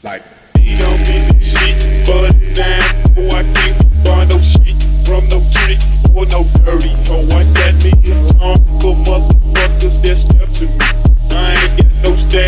Like, He don't be the shit, but now oh, I can't buy no shit from no trick or no dirty hoe. I got me a song for motherfuckers that step to me. I ain't got no style.